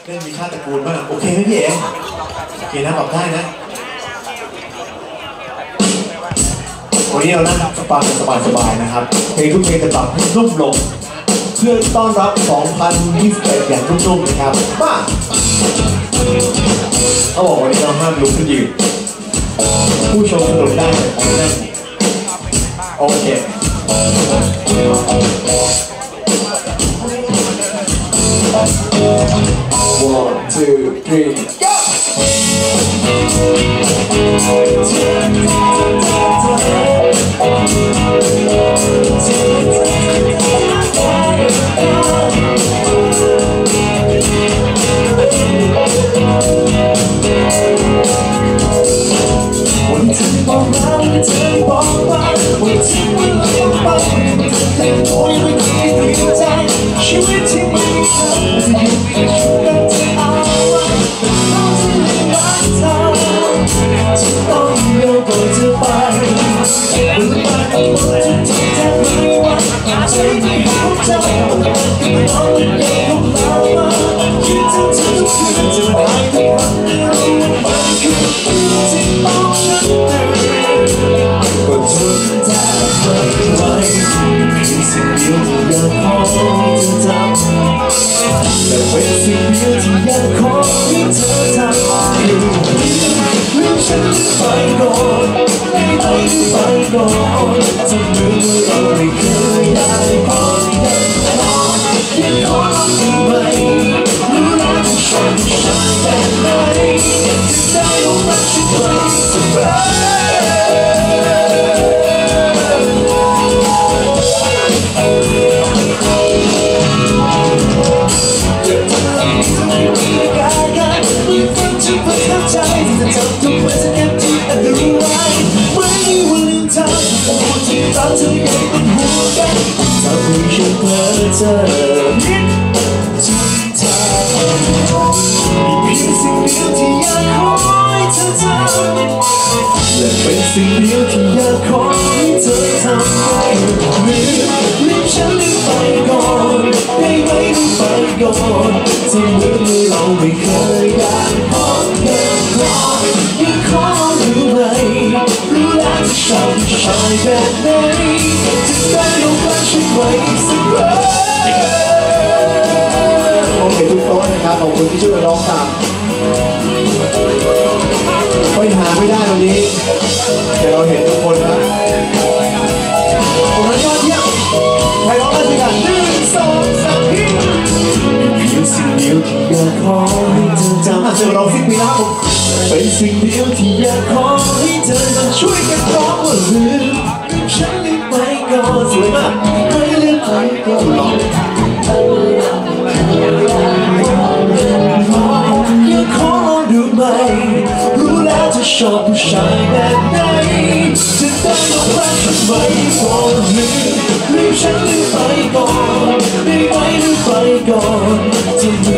เล่นมีชาติตระกูลบ้างโอเคไหมพี่เอ๋โอเคนะปรับได้นะวันนี้เรานั่งฟังสบายๆนะครับเพลงทุกเพลงจะปรับให้นุ่มลงเพื่อต้อนรับ 2021 อย่างนุ่มๆนะครับมาเขาบอกวันนี้เราห้ามลุกขึ้นยืนผู้ชมสนุกได้แต่ผมนั่งโอเคOne, two, three, go! วันที่บอกรักเธอบอกว่าวันที่ไม่เลือกไปแต่โดยไม่คิดดีใจชีวิตที่ไม่มีเธอจะอยู่ในช่วงนั้นจะเอาไว้เป็นเราที่ไม่รักเธอจะต้องเดียวก่อนจะไปวันละมาทั้งหมดทุกทีแทบไม่ไหวใจไม่เข้าใจก็นอนเป็นเด็กของเรามาคิดถึงเธอทุกคืนจะหายทุกวันไม่รู้ว่ามันคือที่ต้องฉันก็ทนแทบไม่ไหวเพียงสิ่งเดียวที่อยากขอให้เธอทำและเป็นสิ่งเดียวที่อยากขอให้เธอทำคือลืมฉันไปก่อนไม่ไปไปก่อนจะลืมเราไม่เคยได้พอยังขอที่ไม่รู้รักฉันแบบไหนจะได้ลงรักฉันไว้สบเธอยังเป็นหัวกันทำให้ฉันเพ้อเจอนิดจนเธอมีเพียงสิ่งเดียวที่อยากขอให้เธอทำและเป็นสิ่งเดียวที่อยากขอให้เธอทำให้ลืมฉันลืมไปก่อนได้ไหมลืมไปก่อนจะเหมือนเราไม่เคยได้พบกันก่อนยังขอรู้ไหมรู้แล้วจะชอบผู้ชายแบบไหนจะได้ลงรักฉันไว้สักวันโอเคทุกคนนะครับขอบคุณที่ช่วยร้องตามไปหาไม่ได้วันนี้แต่เราเห็นทุกคนนะคนนั้นยอดเยี่ยมใครร้องได้สิกัน1 2 3เพียงสิ่งเดียวที่อยากขอให้เธอจำเจอเรา10 ปีแล้วเป็นสิ่งเดียวที่อยากขอให้เธอจะช่วยกันร้องว่าลืมฉันลืมไปก่อนสวยมากไม่ลืมไปก่อนร้องอยากขอลองดูไหมรู้แล้วจะชอบผู้ชายแบบไหนจะได้ลงรักฉันไว้ก่อนลืมฉันลืมไปก่อนได้ไหมลืมไปก่อนจะ